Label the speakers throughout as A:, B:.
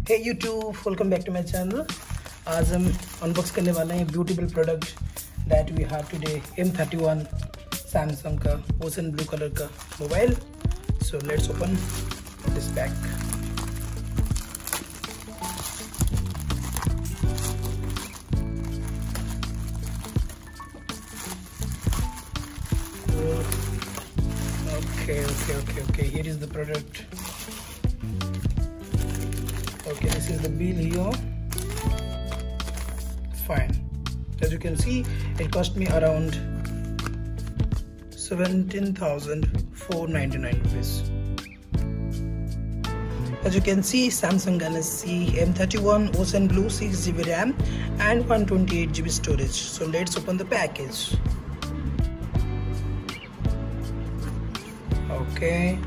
A: Hey YouTube, welcome back to my channel. आज हम unbox करने वाले हैं beautiful product that we have today, M31 Samsung का ओशन ब्लू कलर का mobile. So let's open this pack. Okay, here is the product. Okay, this is the bill here. Fine. As you can see, it cost me around 17,499 rupees. As you can see, Samsung Galaxy M31 Ocean Blue 6GB RAM and 128GB storage. So let's open the package. Okay.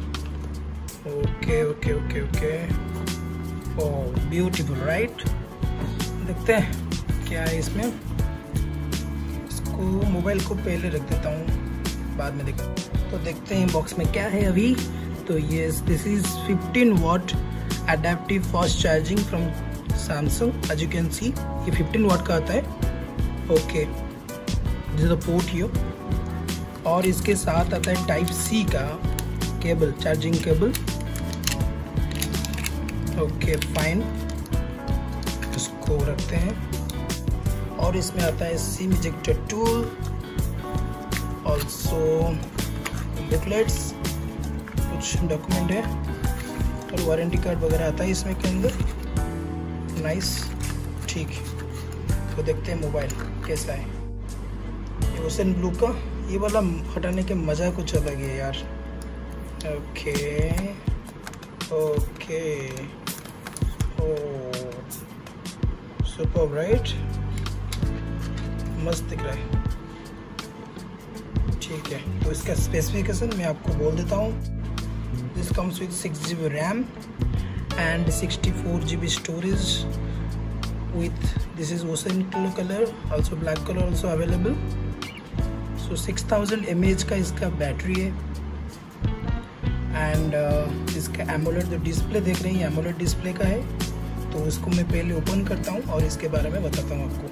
A: Oh, beautiful, right? देखते हैं क्या है इसमें। इसको mobile को पहले रख देता हूँ, बाद में देखा तो देखते हैं बॉक्स में क्या है अभी। तो yes, this is 15 watt adaptive fast charging from Samsung. As you can see ये 15 वॉट का आता है। Okay, this is the port here. और इसके साथ आता है टाइप सी का cable, charging cable. Okay fine, इसको रखते हैं। और इसमें आता है SIM ejector tool, also booklets, कुछ डॉक्यूमेंट है और वारंटी कार्ड वगैरह आता है इसमें के अंदर। नाइस, ठीक। तो देखते हैं मोबाइल कैसा है। ये ओशन ब्लू का ये वाला हटाने के मज़ा कुछ अलग है यार। Okay, super, right? मस्त दिख रहा है। ठीक है, तो इसका स्पेसिफिकेशन मैं आपको बोल देता हूँ। This comes with 6GB RAM and 64GB storage with this is ocean color, also black color also available. So 6000 mAh का इसका बैटरी है। एंड इसका एमोलेड जो डिस्प्ले देख रहे हैं, एमोलेड डिस्प्ले का है। तो इसको मैं पहले ओपन करता हूँ और इसके बारे में बताता हूँ आपको।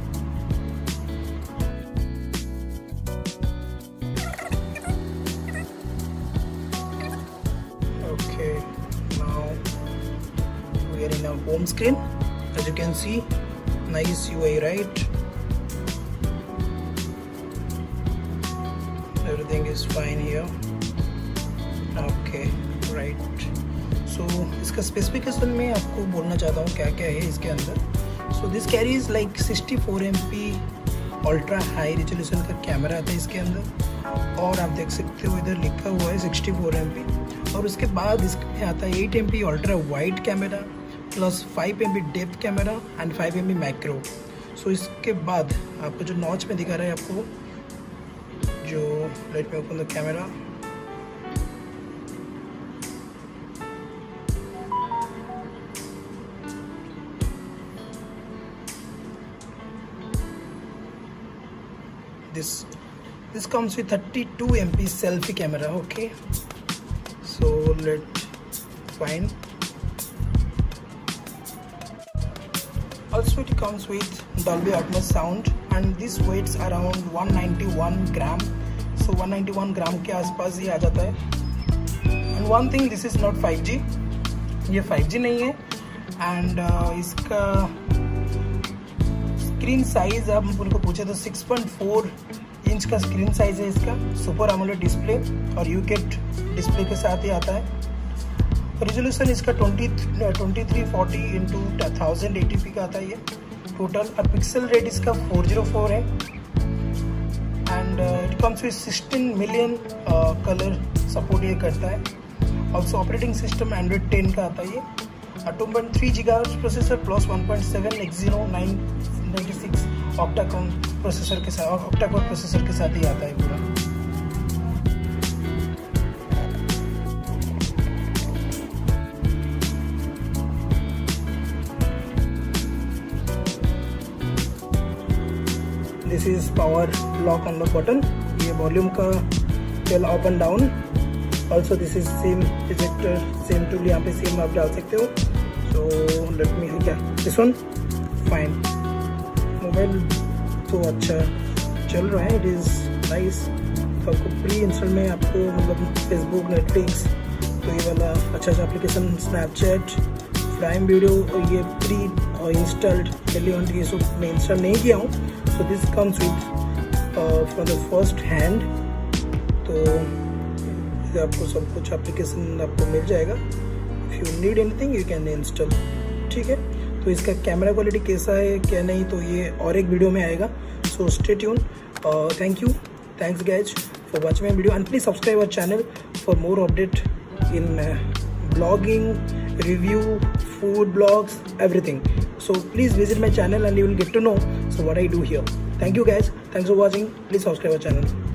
A: Okay, now we are in our home screen. As you can see, nice UI, right? Everything is fine here. Okay, right. So इसका स्पेसिफिकेशन में आपको बोलना चाहता हूँ क्या क्या है इसके अंदर। So this carries like 64 MP ultra high resolution का कैमरा आता है इसके अंदर। और आप देख सकते हो इधर लिखा हुआ है 64 MP। और उसके बाद इसमें आता है 8 MP ultra wide camera plus 5 MP depth camera and 5 MP macro. So इसके बाद आपको जो नॉच में दिखा रहा है आपको, जो let me open the camera. This comes with 32 MP selfie camera. Okay, so fine. Also it comes with Dolby Atmos sound and this weighs around 191 gram. So 191 gram के आसपास ये आ जाता है। And one thing, this is not 5G, ये 5G नहीं है। and इसका screen size आप उनको पूछे तो 6.4 इंच का स्क्रीन साइज है इसका। सुपर एमोलेड डिस्प्ले और यूकेट डिस्प्ले के साथ ही आता है। रेजोल्यूशन इसका 2340 × 1080p का आता है ये टोटल। और पिक्सल रेट इसका 404 है। And it comes with 16 million colour support ये करता है। ऑल्सो ऑपरेटिंग सिस्टम एंड्रॉइड 10 का आता है ये। 2.3 GHz प्रोसेसर प्लस 1.7 Exynos 996 ऑक्टा-कोर प्रोसेसर के साथ ही आता है पूरा। This is power lock on the button. ये वॉल्यूम का up and down. Also this is SIM ejector, SIM tool, यहाँ पे सिम आप डाल सकते हो। So let me, yeah, this one fine. Mobile तो अच्छा चल रहा है, इट इज़ नाइस। तो आपको प्री इंस्टॉल में आपको मतलब फेसबुक, नेटफ्लिक्स, तो ये वाला अच्छा सा एप्लीकेशन, स्नैपचैट, प्राइम वीडियो, और ये प्री इंस्टॉल्ड डेली ऑन, ये सब मैं इंस्टॉल नहीं किया हूँ। So this comes with from the first hand. तो आपको सब कुछ एप्लीकेशन आपको मिल जाएगा। If you need anything you can install, ठीक है। तो इसका कैमरा क्वालिटी कैसा है क्या नहीं, तो ये और एक वीडियो में आएगा। So stay tune. Thank you, thanks guys for watching my video, and please subscribe our channel for more update in blogging, review, food blogs, everything. So please visit my channel and you will get to know so what I do here. Thank you guys, thanks for watching. Please subscribe our channel.